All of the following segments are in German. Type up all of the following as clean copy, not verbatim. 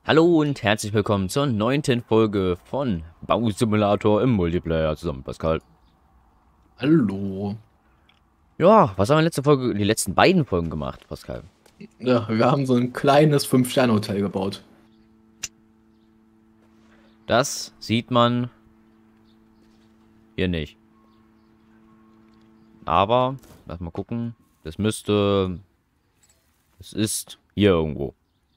Hallo und herzlich willkommen zur 9. Folge von Bausimulator im Multiplayer zusammen mit Pascal. Hallo. Ja, was haben wir in letzter Folge, die letzten beiden Folgen gemacht, Pascal? Ja, wir haben so ein kleines Fünf-Sterne-Hotel gebaut. Das sieht man hier nicht. Aber, lass mal gucken. Es ist hier irgendwo.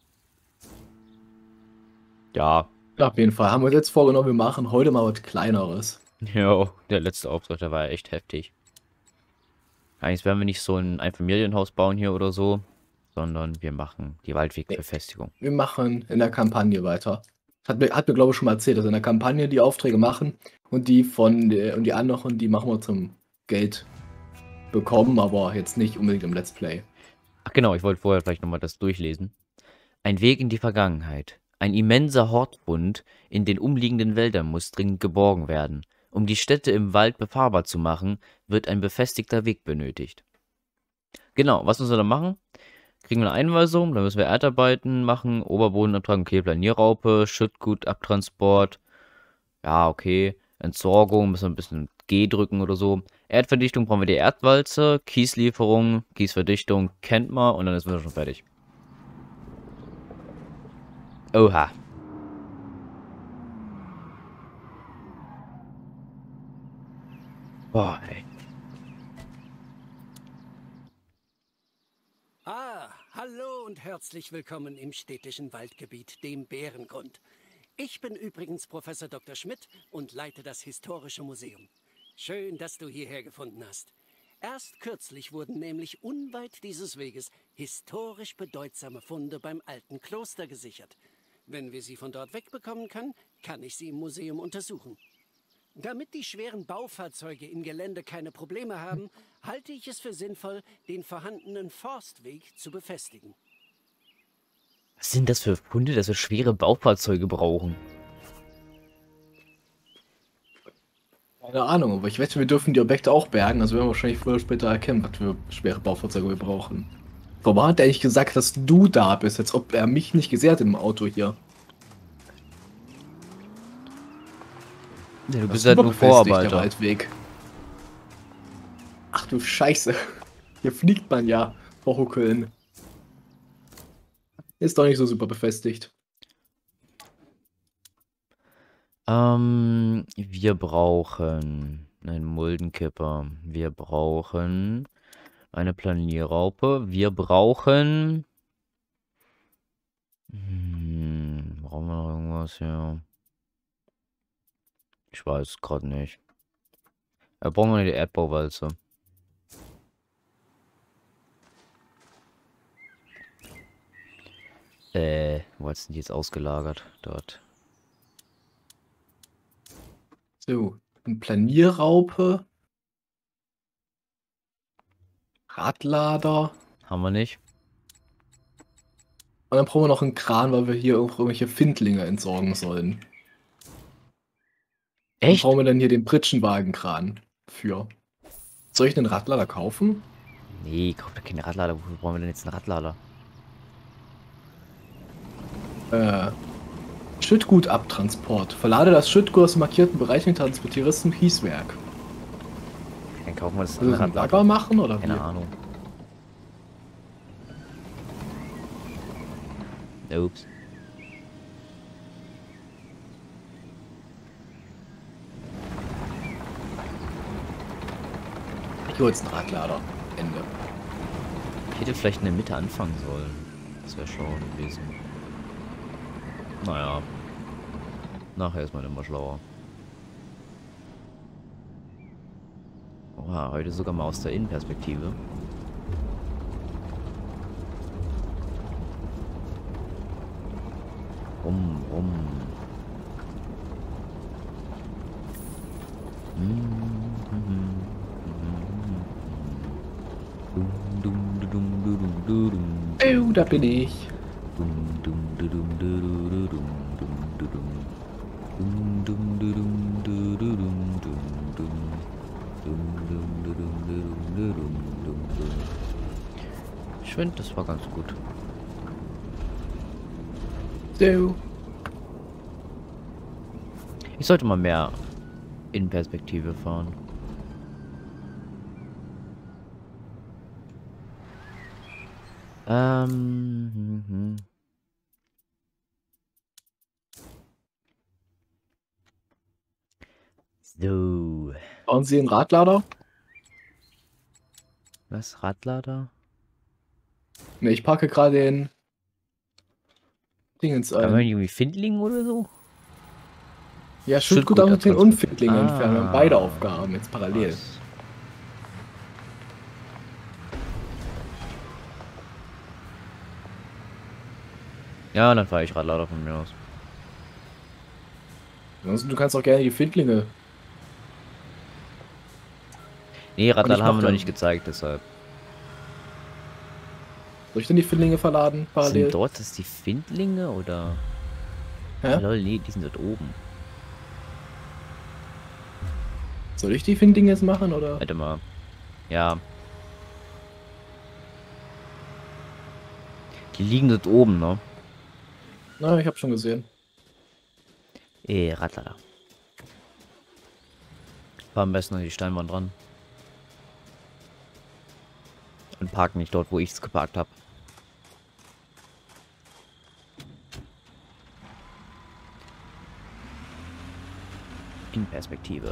Ja, Ja, auf jeden Fall haben wir uns jetzt vorgenommen, wir machen heute mal was Kleineres. ja, der letzte Auftrag, der war ja echt heftig. Eigentlich werden wir nicht so ein Einfamilienhaus bauen hier oder so, sondern wir machen die Nee, Waldwegbefestigung. wir machen in der Kampagne weiter. Hat mir glaube ich, schon mal erzählt, dass wir in der Kampagne die Aufträge machen und die anderen, die machen wir zum Geld bekommen, aber jetzt nicht unbedingt im Let's Play. Ach genau, ich wollte vorher vielleicht nochmal das durchlesen. Ein Weg in die Vergangenheit. Ein immenser Hortfund in den umliegenden Wäldern muss dringend geborgen werden. Um die Städte im Wald befahrbar zu machen, wird ein befestigter Weg benötigt. Genau, was müssen wir dann machen? Kriegen wir eine Einweisung, dann müssen wir Erdarbeiten machen, Oberbodenabtragung, okay, Planierraupe, Schüttgutabtransport, ja, okay, Entsorgung, müssen wir ein bisschen G drücken oder so. Erdverdichtung brauchen wir die Erdwalze, Kieslieferung, Kiesverdichtung kennt man und dann sind wir schon fertig. Oha. Boah, ey. Hallo und herzlich willkommen im städtischen Waldgebiet, dem Bärengrund. Ich bin übrigens Professor Dr. Schmidt und leite das Historische Museum. Schön, dass du hierher gefunden hast. Erst kürzlich wurden nämlich unweit dieses Weges historisch bedeutsame Funde beim alten Kloster gesichert. Wenn wir sie von dort wegbekommen können, kann ich sie im Museum untersuchen. Damit die schweren Baufahrzeuge im Gelände keine Probleme haben, halte ich es für sinnvoll, den vorhandenen Forstweg zu befestigen. Was sind das für Funde, dass wir schwere Baufahrzeuge brauchen? Keine Ahnung, aber ich wette, wir dürfen die Objekte auch bergen, also werden wir wahrscheinlich früher oder später erkennen, was für schwere Baufahrzeuge wir brauchen. Warum hat er eigentlich gesagt, dass du da bist, als ob er mich nicht gesehen hat im Auto hier? Ja, du Das bist ist halt super nur befestigt, der Vorarbeiter. Waldweg. Ach du Scheiße. Hier fliegt man ja vor Huckeln. Ist doch nicht so super befestigt. Wir brauchen einen Muldenkipper. Wir brauchen eine Planierraupe. Wir brauchen... brauchen wir noch irgendwas hier? Ich weiß gerade nicht. Da brauchen wir die Erdbauwalze. Wo hat denn die jetzt ausgelagert? Dort. So, eine Planierraupe, Radlader. Haben wir nicht. Und dann brauchen wir noch einen Kran, weil wir hier auch irgendwelche Findlinge entsorgen sollen. Und Echt? brauchen wir dann hier den Pritschenwagenkran für. Soll ich einen Radlader kaufen? Nee, kauf doch keine Radlader. Wofür brauchen wir denn jetzt einen Radlader? Äh, Schüttgutabtransport. Verlade das Schüttgut aus dem markierten Bereich und transportiere es zum Kieswerk. Dann kaufen wir das Will das ein Radlader. Bagger machen oder Keine wie? Ahnung. Ups. Ich hole jetzt einen Radlader. Ende. Ich hätte vielleicht in der Mitte anfangen sollen. Das wäre schlau gewesen. Naja. Nachher ist man immer schlauer. Oha, heute sogar mal aus der Innenperspektive. Rum, rum. Oh, da bin ich. Ich finde, das war ganz gut. So. Ich sollte mal mehr in Perspektive fahren. Mhm. So. Bauen Sie einen Radlader? Was? Radlader? Ne, ich packe gerade den Dingens Haben wir ein. irgendwie Findling oder so? Ja, Schildgut und den Schildgutter Unfindlinge entfernen. Wir haben beide Aufgaben jetzt parallel. Was? Ja, dann fahre ich Radlader von mir aus. Ansonsten, du kannst auch gerne die Findlinge. Nee, Und ich Radlader haben mach wir noch dann. nicht gezeigt, deshalb. Soll ich denn die Findlinge verladen parallel? Sind dort das die Findlinge oder? Hä? Lol, nee, die sind dort oben. Soll ich die Findlinge jetzt machen oder? Warte mal. Ja. Die liegen dort oben, ne? Na, ich hab schon gesehen. Radlader. Fahr am besten an die Steinwand dran. Und park nicht dort, wo ich es geparkt habe. In Perspektive.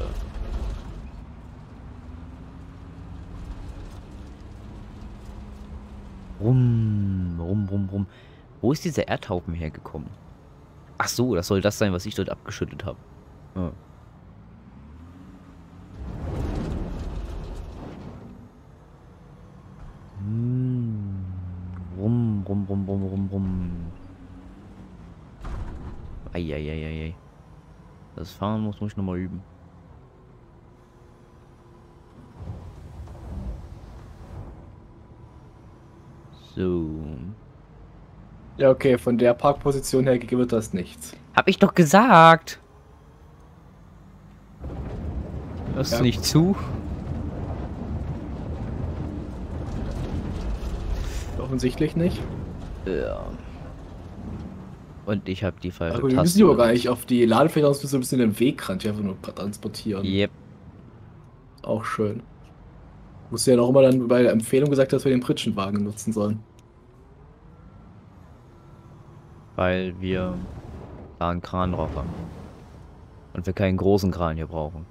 Rum. Wo ist dieser Erdhaufen hergekommen? Ach so, das soll das sein, was ich dort abgeschüttet habe. Ja. Rum. Eieieiei. Das Fahren muss ich nochmal üben. So. Ja, okay, von der Parkposition her wird das nichts. Hab ich doch gesagt. Hörst Ja. du nicht zu? Offensichtlich nicht. Ja. Und ich habe die falsche Aber wir müssen die aber gar nicht auf die Ladefläche aus, so ein bisschen den Wegrand, die einfach nur transportieren. Yep. Auch schön. Musst du ja auch immer dann bei der Empfehlung gesagt, dass wir den Pritschenwagen nutzen sollen. Weil wir da einen Kran drauf haben. Und wir keinen großen Kran hier brauchen.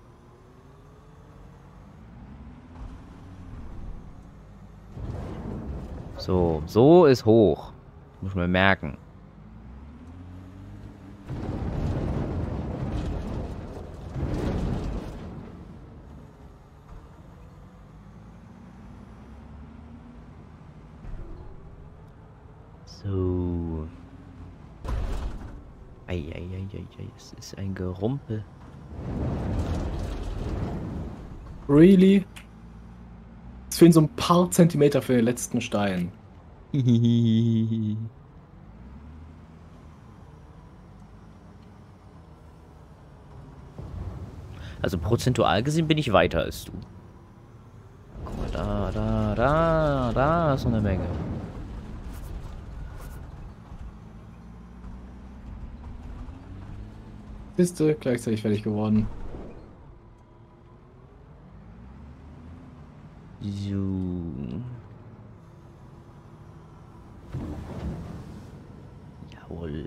So ist hoch. Muss man merken. So. Eieieiei, es ist ein Gerumpel. Really? Es fehlen so ein paar Zentimeter für den letzten Stein. Also prozentual gesehen bin ich weiter als du. Guck mal, da ist so eine Menge. Bist du gleichzeitig fertig geworden? So. Jawohl.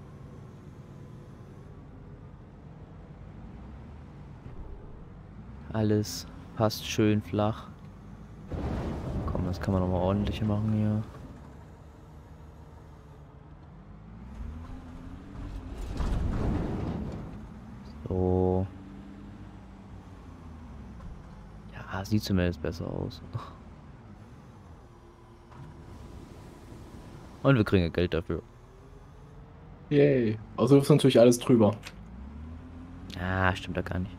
Alles passt schön flach. Komm, das kann man noch mal ordentlich machen hier. So. Ja, sieht zumindest besser aus. Und wir kriegen ja Geld dafür. Yay. Also ist natürlich alles drüber. Ah, stimmt da gar nicht.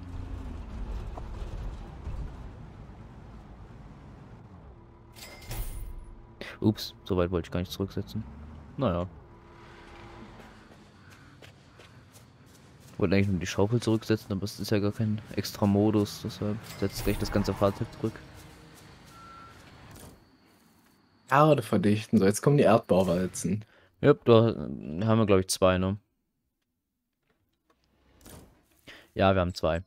Ups, so weit wollte ich gar nicht zurücksetzen. Naja. Ich wollte eigentlich nur die Schaufel zurücksetzen, aber es ist ja gar kein extra Modus, deshalb setzt gleich das ganze Fahrzeug zurück. Erde verdichten. So, jetzt kommen die Erdbauwalzen. Ja, da haben wir, glaube ich, 2, ne? Ja, wir haben 2.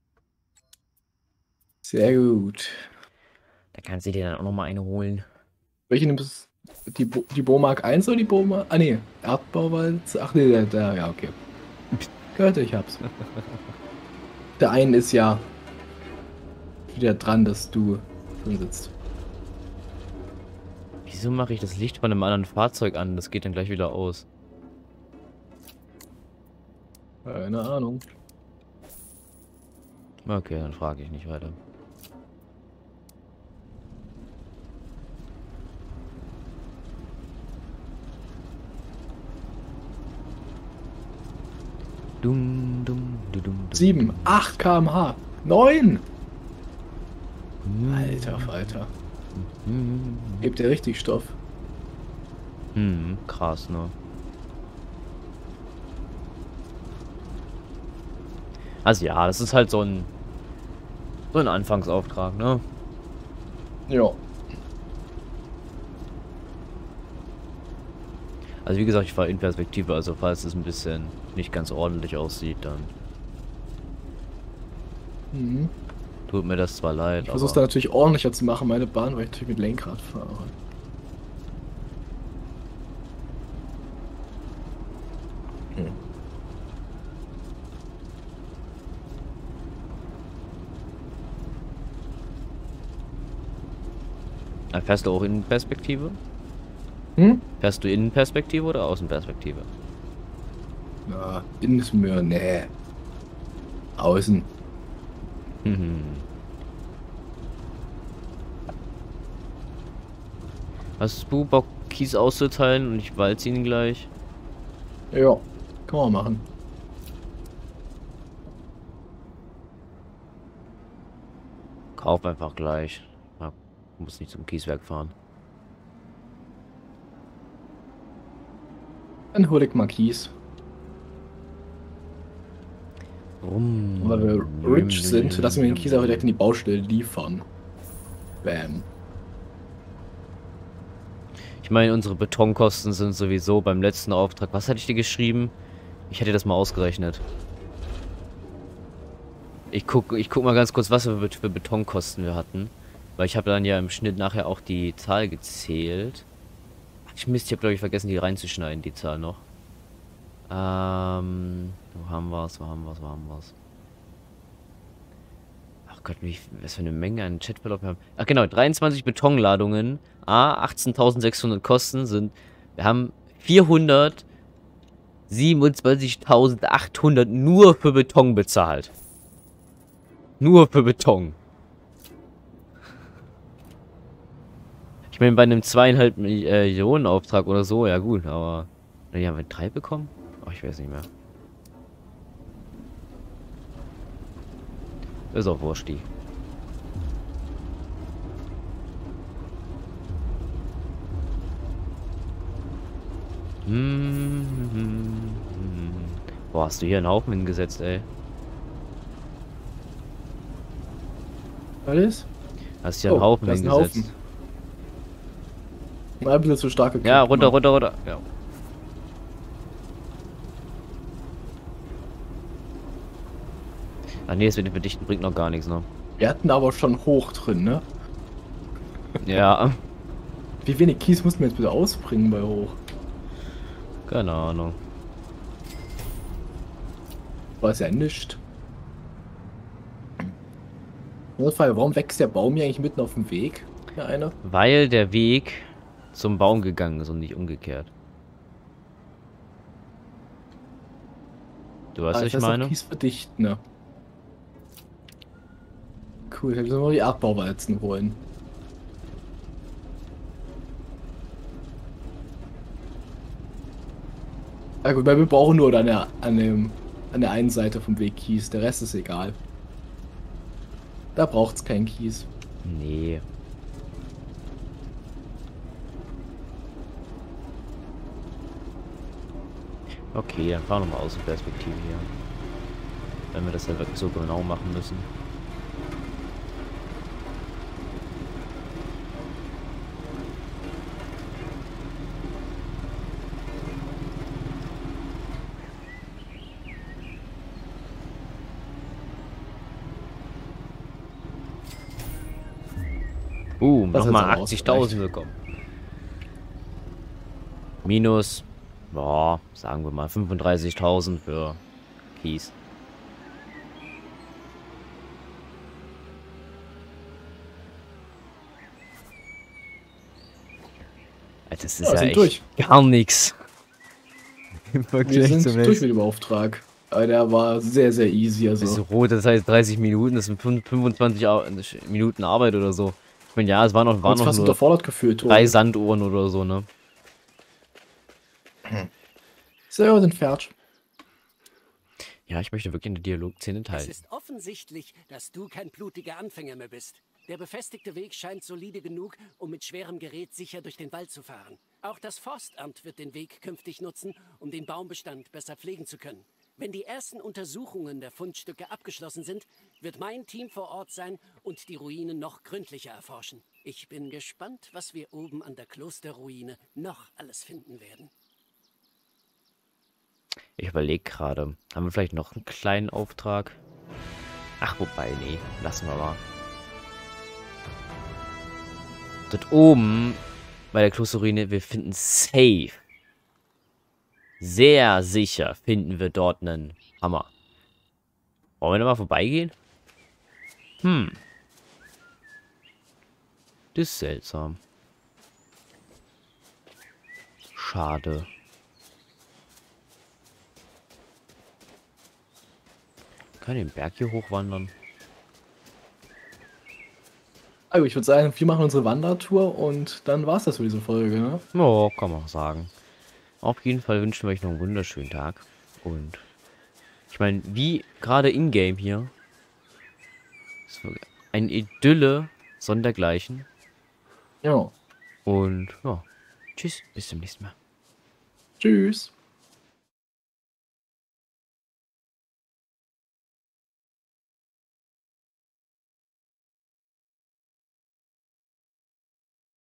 Sehr gut. Da kannst du dir dann auch noch mal eine holen. Welche nimmst du? Die Bomark 1 oder die Bomark? Ah, nee. Erdbauwalze. Ach, nee, ja, okay. Gehört, ich hab's. Der einen ist ja wieder dran, dass du drin sitzt. Wieso mache ich das Licht von einem anderen Fahrzeug an? Das geht dann gleich wieder aus. Keine Ahnung. Okay, dann frage ich nicht weiter. Dum, dum, dum, dum, 7, 8 km/h. 9! dum. Alter Falter. Hm, Gebt ihr richtig Stoff. krass, ne? Also ja, das ist halt so ein Anfangsauftrag, ne? Ja. Also wie gesagt, ich fahre in Perspektive, also falls es ein bisschen nicht ganz ordentlich aussieht, dann Mhm. tut mir das zwar leid, Ich versuche es aber dann natürlich ordentlicher zu machen, meine Bahn, weil ich natürlich mit Lenkrad fahre. Hm. fährst du auch in Perspektive? Hm? Fährst du Innenperspektive oder Außenperspektive? Na, innen ist mir, nee. Außen. Mhm. Hast du Bock, Kies auszuteilen und ich walze ihn gleich? Ja, kann man machen. Kauf einfach gleich. Ja, muss nicht zum Kieswerk fahren. Dann hol ich mal Kies. Rum. Und weil wir rich sind, lassen wir den Kies auch direkt in die Baustelle liefern. Bam. Ich meine, unsere Betonkosten sind sowieso beim letzten Auftrag. Was hatte ich dir geschrieben? Ich hätte das mal ausgerechnet. Ich guck mal ganz kurz, was wir für Betonkosten wir hatten. Weil ich habe dann ja im Schnitt nachher auch die Zahl gezählt. Ach, ich habe glaube ich vergessen, die reinzuschneiden, die Zahl noch. Wo haben wir's? Ach Gott, was für eine Menge an Chatverlauf wir haben. Ach genau, 23 Betonladungen. 18.600 Kosten sind. Wir haben 427.800 nur für Beton bezahlt. Nur für Beton. Ich meine, bei einem 2,5 Millionen Auftrag oder so, ja gut, aber... Die haben wir 3 bekommen? Oh, ich weiß nicht mehr. Ist auch wurscht, die. Boah, hast du hier einen Haufen hingesetzt, ey. Alles? Hast hier einen Haufen da ist ein hingesetzt. Haufen. Ein bisschen zu stark gekippt, Ja, runter, Mann. runter. Ja. Ah nee, das mit dem Verdichten bringt noch gar nichts, ne? Wir hatten aber schon hoch drin, ne? Ja, Wie wenig Kies mussten wir jetzt bitte ausbringen bei hoch? keine Ahnung. Weiß ja nicht. Frage, warum wächst der Baum hier eigentlich mitten auf dem Weg? Ja, einer. Weil der Weg zum Baum gegangen ist und nicht umgekehrt. Du weißt, was ich Das heißt auch meine? Kies verdichten, ne? Cool, jetzt müssen wir die Erdbauwalzen holen. Ja gut, weil wir brauchen nur an der einen Seite vom Weg Kies, der Rest ist egal. Da braucht's keinen Kies. Nee. Okay, dann fahren wir mal Außenperspektive hier. Wenn wir das ja wirklich so genau machen müssen. Das nochmal hat's aber 80.000 ausgereicht. bekommen. Minus, boah, sagen wir mal 35.000 für Kies. Alter, das ist Ja, ja sind echt durch. gar nichts. Im Wir Vergleich sind zum durch Rest. mit dem Auftrag. Aber der war sehr, sehr easy. Ist Also, rot, das heißt 30 Minuten, das sind 25 Minuten Arbeit oder so. Ich meine, ja, es waren kurz noch fast nur unterfordert gefühlt, 3 Tobi. Sanduhren oder so, ne? So, sind fertig. Ja, ich möchte wirklich eine Dialogszene Es teilen. ist offensichtlich, dass du kein blutiger Anfänger mehr bist. Der befestigte Weg scheint solide genug, um mit schwerem Gerät sicher durch den Wald zu fahren. Auch das Forstamt wird den Weg künftig nutzen, um den Baumbestand besser pflegen zu können. Wenn die ersten Untersuchungen der Fundstücke abgeschlossen sind, wird mein Team vor Ort sein und die Ruinen noch gründlicher erforschen. Ich bin gespannt, was wir oben an der Klosterruine noch alles finden werden. Ich überlege gerade, haben wir vielleicht noch einen kleinen Auftrag? Ach, wobei, nee, lassen wir mal. Dort oben bei der Klosterruine, wir finden safe. Sehr sicher finden wir dort einen Hammer. Wollen wir da mal vorbeigehen? Das ist seltsam. Schade. Kann den Berg hier hochwandern? Also, ich würde sagen, wir machen unsere Wandertour und dann war's das für diese Folge, ne? Ja, kann man auch sagen. Auf jeden Fall wünschen wir euch noch einen wunderschönen Tag. Und ich meine, wie gerade in-game hier. Ist wirklich ein Idylle sondergleichen. Ja. Und ja, tschüss, bis zum nächsten Mal. Tschüss.